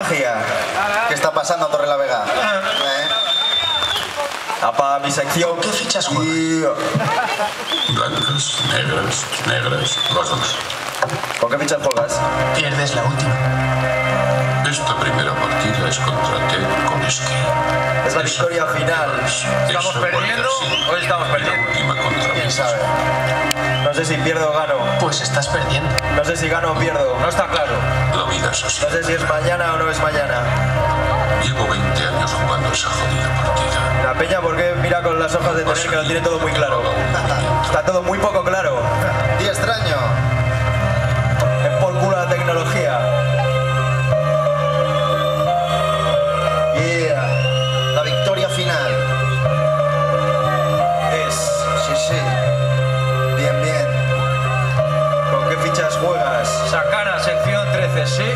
magia. ¿Qué está pasando, Torrelavega? Apa, mi sección. ¿Qué fichas juegas? Blancas, negras, los dos. ¿Con qué fichas juegas? Pierdes la última. Esta primera partida es contra Ted Koneski. Es la victoria final. ¿Estamos perdiendo o estamos La perdiendo? última contra ¿Quién mí. sabe? No sé si pierdo o gano. Pues estás perdiendo. No sé si gano o pierdo. No está claro. La vida es así. No sé si es mañana o no es mañana. Llevo 20 años jugando esa jodida partida. La peña, ¿por qué mira con las hojas de tener que lo tiene todo muy claro? Está todo muy poco claro. Día extraño. Es por culo la tecnología. Yeah. La victoria final. Sí. Bien. ¿Con qué fichas juegas? Sacana, sección 13, ¿sí?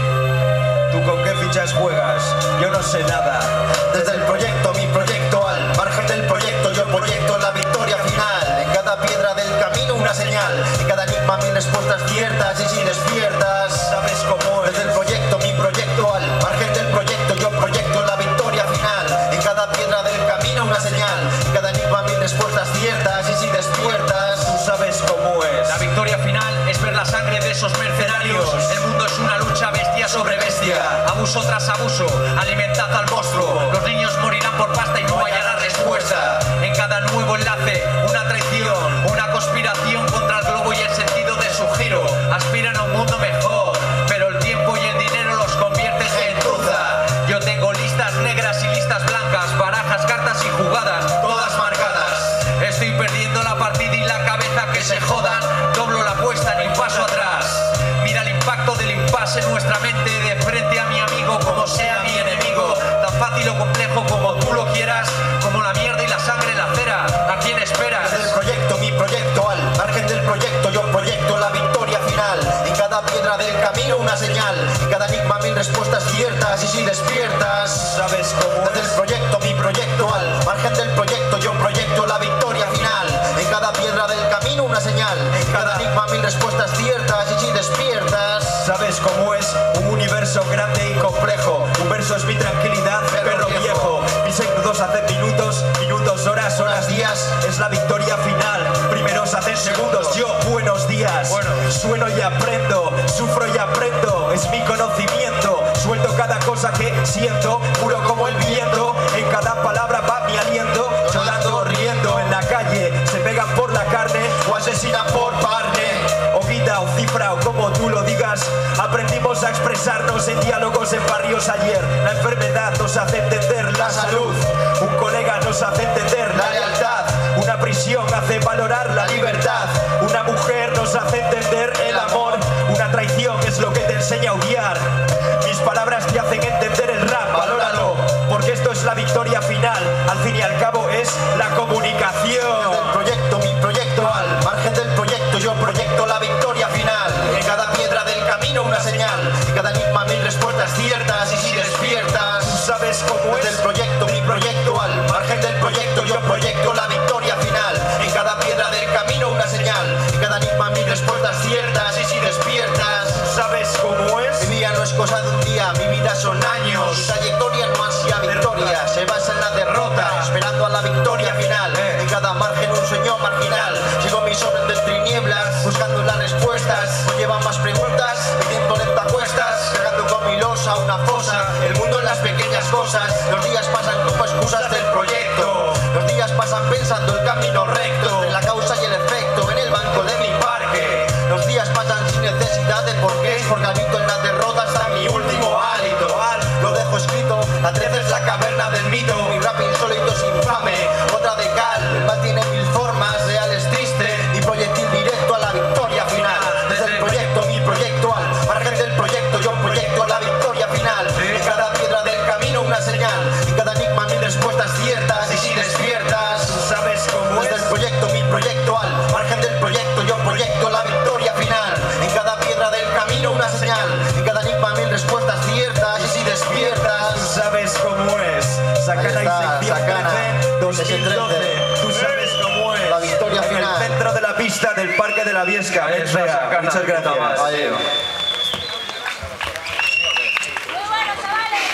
¿Tú con qué fichas juegas? Yo no sé nada. Desde el proyecto, mi proyecto, al margen del proyecto, yo proyecto la victoria final. En cada piedra del camino una señal. En cada enigma mil respuestas ciertas. Y si despiertas, sabes cómo es. Desde el proyecto, mi proyecto, al margen del proyecto, yo proyecto la victoria final. En cada piedra del camino una señal. En cada enigma mil respuestas ciertas. Y si despiertas, tú sabes cómo es. La victoria final es ver la sangre de esos mercenarios. El mundo es una lucha bestia sobre bestia. Abuso tras abuso, alimentad al monstruo. Los niños morirán por pasta y no hallarán respuesta. En cada nuevo enlace, una traición, una conspiración contra el globo y el sentido de su giro. Aspiran a un mundo mejor, pero el tiempo y el dinero los convierte en truza. Yo tengo listas negras y listas blancas, barajas, cartas y jugadas, todas marcadas. Estoy perdiendo la partida y la cabeza que se jodan. Doblo la apuesta, ni paso atrás. Mira el impacto del impasse en nuestra mente, de frente a mi amigo como sea mi enemigo. Tan fácil o complejo como tú lo quieras, como la mierda y la sangre en la cera. ¿A quién esperas? Desde el proyecto, mi proyecto, al margen del proyecto, yo proyecto la victoria final. En cada piedra del camino una señal. En cada enigma mil respuestas ciertas. Y si despiertas, sabes cómo es. Desde el proyecto, mi proyecto, al margen del proyecto, yo proyecto la victoria final. En cada piedra del camino una señal. En cada enigma mil respuestas ciertas. Y si despiertas, sabes cómo es. Un universo grande y complejo. Un verso es mi tranquilidad, perro viejo. Mis segundos hacen minutos, horas, días. Es la victoria final. Primeros hacen segundos. Yo, buenos días. Sueno y aprendo, sufro y aprendo. Es mi conocimiento. Suelto cada cosa que siento, puro como el viento. En cada palabra va mi aliento. Llorando, riendo en la calle. Se pegan por la carne o asesinan por partner. O vida o cifra o como tú lo digas. Aprendimos a expresarnos en diálogos en barrios ayer. La enfermedad nos hace entender la salud. Un colega nos hace entender la lealtad. Una prisión hace valorar la libertad. Una mujer nos hace entender el amor. Una traición es lo que te enseña a odiar. Mis palabras te hacen entender el rap, valóralo. Porque esto es la victoria final. Al fin y al cabo es la comunicación. Desde el proyecto, mi proyecto, al margen del proyecto, yo proyecto la victoria final. En cada piedra del camino una señal. En cada enigma mil respuestas ciertas. Y si despiertas, tú sabes cómo es. Desde el proyecto, mi proyecto, al margen del proyecto, yo proyecto la victoria final. En cada piedra del camino una señal. En cada enigma mil respuestas ciertas. Y si despiertas, tú sabes cómo es. Mi vida no es cosa de un día, mi vida son años. Mi trayectoria no ansía victoria, se basa en la derrota, esperando a la victoria final. En cada margen un sueño marginal. Sigo mis orden de tinieblas, buscando las respuestas. No llevan más preguntas, pidiendo lenta cuestas. Cargando con mi losa una fosa. El mundo en las pequeñas cosas. Los días pasan como excusas del proyecto. Los días pasan pensando el camino recto. En la causa y el efecto, en el banco de mi parque. Los días pasan sin necesidad de porqués. Porque habito en la derrota hasta mi último hálito. Lo dejo escrito, la 13 es la caverna del mito. Mi rap insólito es infame, otra de cal. El mal tiene mil formas, real es triste. Mi proyectil directo a la victoria final. Desde el proyecto, mi proyecto, al margen del proyecto, yo proyecto la victoria final. En cada piedra del camino una señal. En cada enigma mil respuestas ciertas. Y si despiertas, sabes cómo es. Desde el proyecto, mi proyecto, al margen del proyecto, yo proyecto la victoria final. En cada piedra del camino una señal. En cada enigma mil respuestas ciertas. Y si despiertas, tú sabes cómo es. Sacana y sección 13, 2012. Tú sabes cómo es. La victoria final. En el centro de la pista del Parque de la Viesca. Muchas gracias.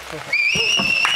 Gracias.